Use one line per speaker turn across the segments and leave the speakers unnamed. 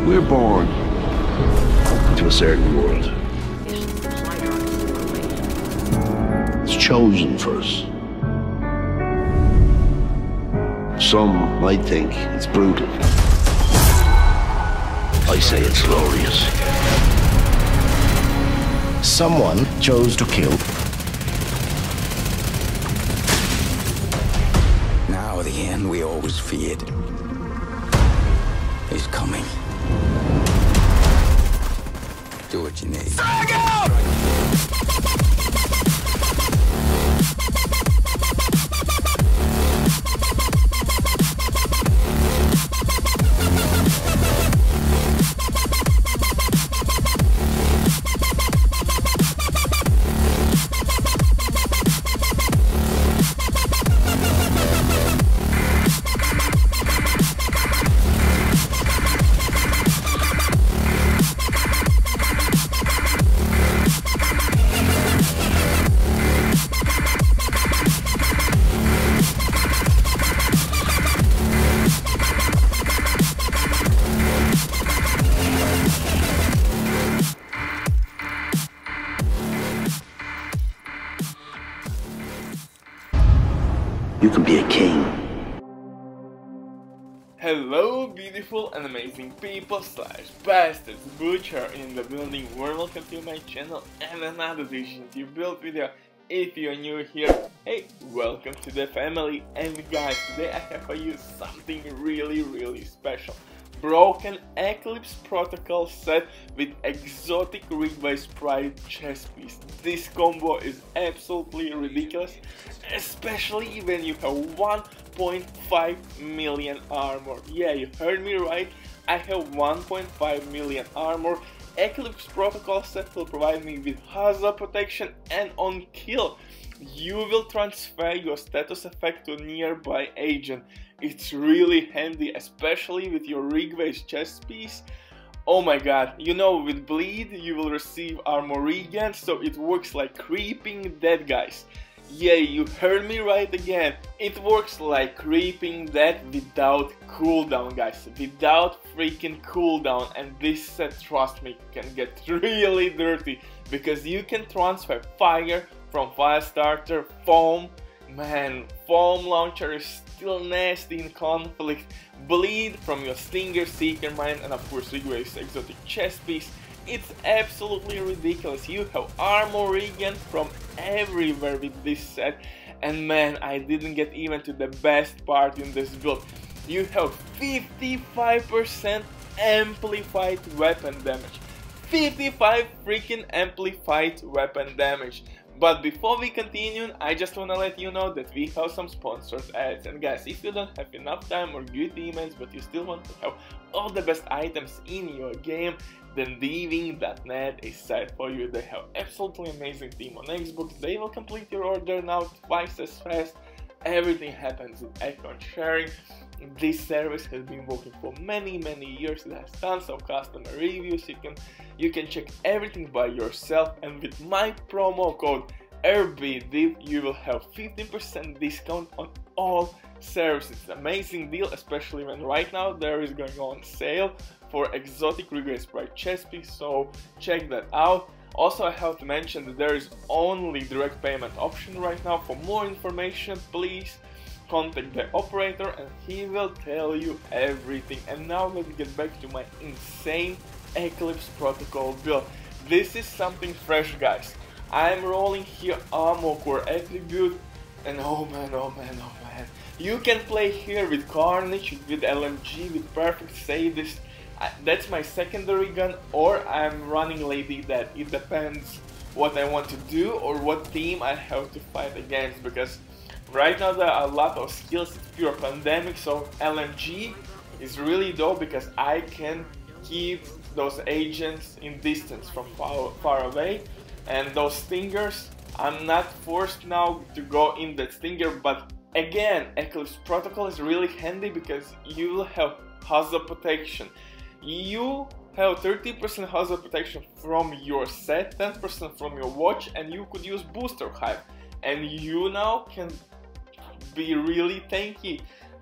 We're born to a certain world. It's chosen for us. Some might think it's brutal. I say it's glorious.
Someone chose to kill.
Now the end we always feared is coming. Do what you need.
You can be a king.
Hello beautiful and amazing people / bastards, Butcher in the building. Welcome to my channel and another YouTube build video. If you're new here, hey, welcome to the family. And guys, today I have for you something really special. Broken Eclipse Protocol set with exotic Rig-Wise Sprite chess piece. This combo is absolutely ridiculous, especially when you have 1.5 million armor. Yeah, you heard me right, I have 1.5 million armor. Eclipse Protocol set will provide me with hazard protection, and on kill you will transfer your status effect to a nearby agent. It's really handy, especially with your Rig-Wise chess piece. Oh my god, you know, with bleed you will receive armor regen, so it works like creeping dead, guys. Yeah, you heard me right again. It works like creeping dead without cooldown, guys. Without freaking cooldown. And this set, trust me, can get really dirty, because you can transfer fire from Firestarter, foam. Man, foam launcher is still nasty in conflict. Bleed from your Stinger, Seeker Mine, and of course Rig-Wise exotic chess piece. It's absolutely ridiculous. You have armor regen from everywhere with this set. And man, I didn't get even to the best part in this build. You have 55% amplified weapon damage. 55 freaking amplified weapon damage. But before we continue, I just wanna let you know that we have some sponsored ads. And guys, if you don't have enough time or good emails, but you still want to have all the best items in your game, then Thieving.net is set for you. They have absolutely amazing team on Xbox. They will complete your order now twice as fast. Everything happens with account sharing. This service has been working for many years. It has tons of customer reviews. You can check everything by yourself, and with my promo code RBDIV you will have 15% discount on all services. It's an amazing deal, especially when right now there is going on sale for exotic Rig-Wise Sprite chess piece, so check that out. Also, I have to mention that there is only direct payment option right now. For more information, please contact the operator and he will tell you everything. And now let's get back to my insane Eclipse Protocol build. This is something fresh, guys. I'm rolling here Armor Core attribute, and oh man, you can play here with Carnage, with LMG, with Perfect Sadist. That's my secondary gun, or I'm running Lady Death. It depends what I want to do or what team I have to fight against, because right now there are a lot of skills. It's pure pandemic, so LMG is really dope because I can keep those agents in distance from far away, and those Stingers, I'm not forced now to go in that Stinger. But again, Eclipse Protocol is really handy because you will have hazard protection. You have 30% hazard protection from your set, 10% from your watch, and you could use Booster Hive, and you now can be really tanky.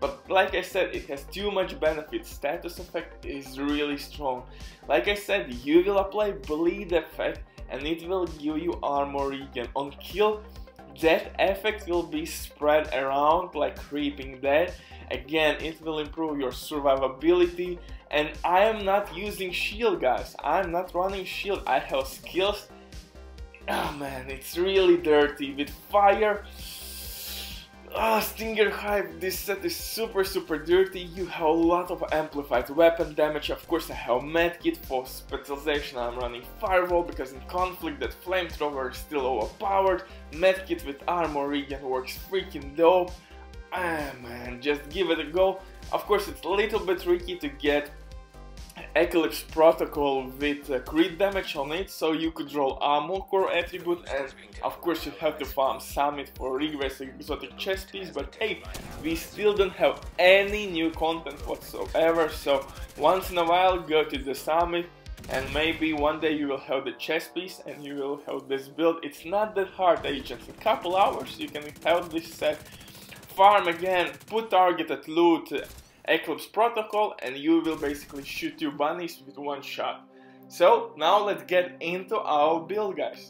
but like I said, it has too much benefits. Status effect is really strong. Like I said, you will apply bleed effect and it will give you armor regen. On kill, that effect will be spread around like creeping death. Again, it will improve your survivability. And I am not using shield, guys. I'm not running shield. I have skills. Oh man, it's really dirty with fire. Stinger Hive, this set is super dirty. You have a lot of amplified weapon damage. Of course I have medkit. For specialization I'm running Firewall because in conflict that flamethrower is still overpowered. Medkit with armor regen works freaking dope. Man, just give it a go. Of course it's a little bit tricky to get Eclipse Protocol with crit damage on it, so you could roll Armor Core attribute, and of course you have to farm Summit for Rigvest exotic chest piece, but hey, we still don't have any new content whatsoever, so once in a while go to the Summit and maybe one day you will have the chest piece and you will have this build. It's not that hard, agents. In a couple hours you can have this set. Farm again, put targeted loot, Eclipse Protocol, and you will basically shoot your bunnies with one shot. So now let's get into our build, guys.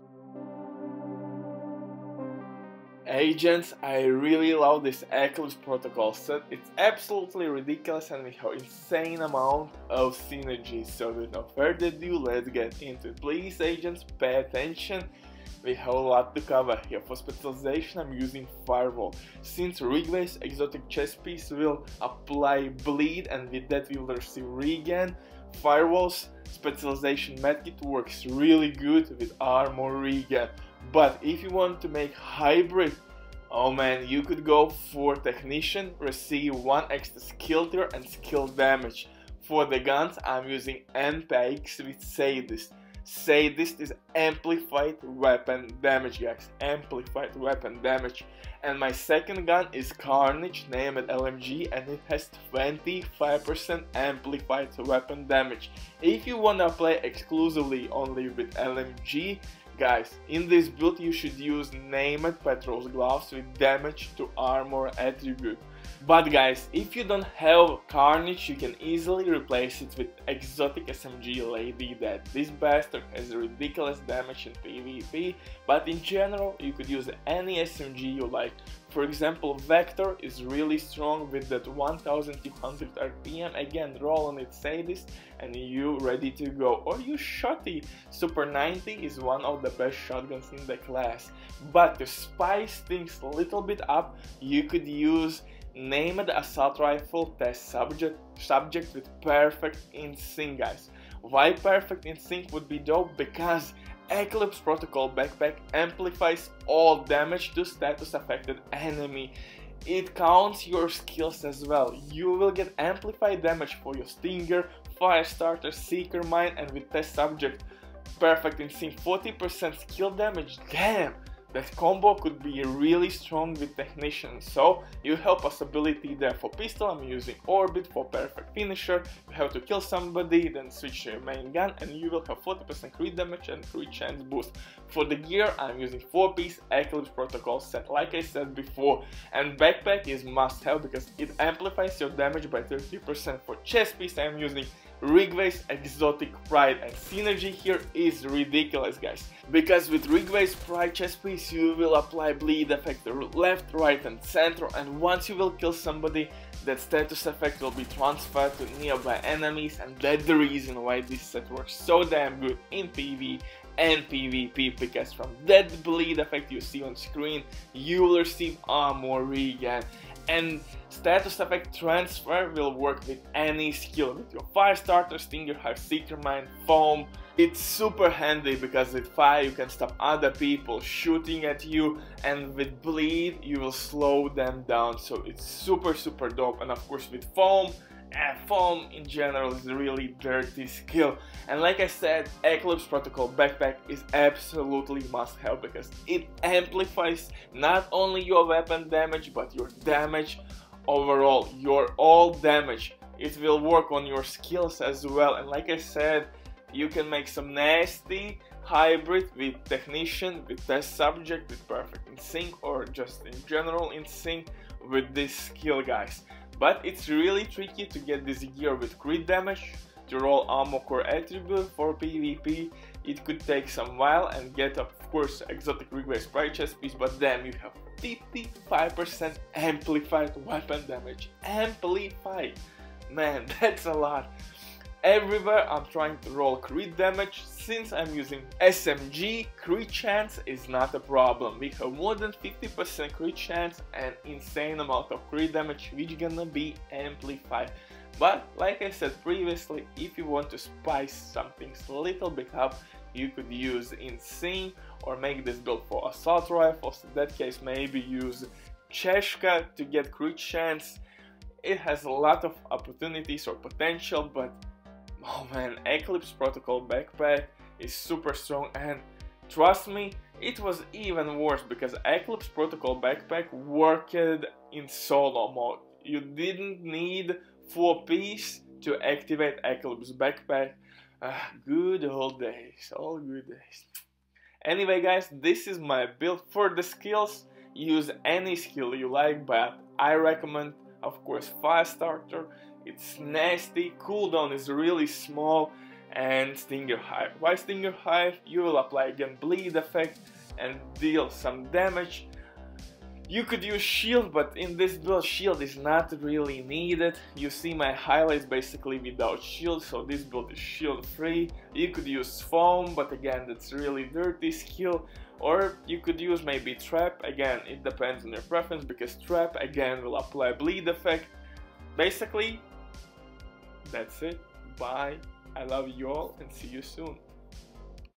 Agents, I really love this Eclipse Protocol set. It's absolutely ridiculous and we have insane amount of synergy. So with no further ado, let's get into it. Please, agents, pay attention. We have a lot to cover here. For specialization I'm using Firewall. Since Rigvest exotic chest piece will apply bleed and with that we will receive regen, Firewall's specialization medkit works really good with armor regen. But if you want to make hybrid, oh man, you could go for Technician, receive 1 extra skill tier and skill damage. For the guns I'm using MPX with Sadist. Sadist is amplified weapon damage, guys. Amplified weapon damage. And my second gun is Carnage, named LMG, and it has 25% amplified weapon damage. If you wanna play exclusively only with LMG, guys, in this build you should use named Petros gloves with damage to armor attribute. But guys, if you don't have Carnage, you can easily replace it with exotic SMG Lady Death. This bastard has ridiculous damage in PvP, but in general you could use any SMG you like. For example, Vector is really strong with that 1200 RPM, again roll on it Sadist and you ready to go. Or use Shotty, Super 90 is one of the best shotguns in the class. But to spice things a little bit up, you could use named Assault Rifle Test Subject with Perfect in Sync, guys. Why Perfect in Sync would be dope? Because Eclipse Protocol Backpack amplifies all damage to status affected enemy. It counts your skills as well. You will get amplified damage for your Stinger, Firestarter, Seeker Mine, and with Test Subject Perfect in Sync 40% skill damage. Damn! That combo could be really strong with Technician, so you have possibility there. For pistol I'm using Orbit. For perfect finisher you have to kill somebody, then switch to your main gun and you will have 40% crit damage and crit chance boost. For the gear I'm using 4-piece Eclipse Protocol set, like I said before, and backpack is must have because it amplifies your damage by 30%. For chest piece I'm using Rigvest Exotic Pride, and synergy here is ridiculous, guys, because with Rigvest Pride chest piece you will apply bleed effect left, right and center, and once you will kill somebody that status effect will be transferred to nearby enemies, and that's the reason why this set works so damn good in PvE and PvP, because from that bleed effect you see on screen you will receive armor regen. And status effect transfer will work with any skill, with your Firestarter, Stinger Hive, Seeker Mine, Foam. It's super handy because with fire you can stop other people shooting at you, and with bleed you will slow them down, so it's super dope. And of course with Foam, Foam in general is a really dirty skill. And like I said, Eclipse Protocol Backpack is absolutely must have because it amplifies not only your weapon damage but your damage overall, your all damage. It will work on your skills as well, and like I said, you can make some nasty hybrid with Technician, with Test Subject, with Perfect in Sync, or just in general in sync with this skill, guys. but it's really tricky to get this gear with crit damage. To roll Armor Core attribute for PvP, it could take some while and get of course exotic Rigway Sprite chest piece, but then you have 55% amplified weapon damage. Amplified! Man, that's a lot. Everywhere I'm trying to roll crit damage, since I'm using SMG, crit chance is not a problem. We have more than 50% crit chance and insane amount of crit damage which gonna be amplified. But like I said previously, if you want to spice some things a little bit up, you could use Insane or make this build for assault rifles. In that case, maybe use Cheshka to get crit chance. It has a lot of opportunities or potential, but oh man, Eclipse Protocol backpack is super strong, and trust me, it was even worse because Eclipse Protocol backpack worked in solo mode. You didn't need 4 piece to activate Eclipse backpack. Good old days, all good days. Anyway guys, this is my build. For the skills, use any skill you like, but I recommend of course Fast Starter. It's nasty, cooldown is really small, and Stinger Hive. Why Stinger Hive? You will apply again bleed effect and deal some damage. You could use shield, but in this build shield is not really needed. You see my highlights basically without shield, so this build is shield free. You could use foam, but again that's really dirty skill. Or you could use maybe trap, again it depends on your preference, because trap again will apply bleed effect. Basically, that's it. Bye. I love you all and see you soon.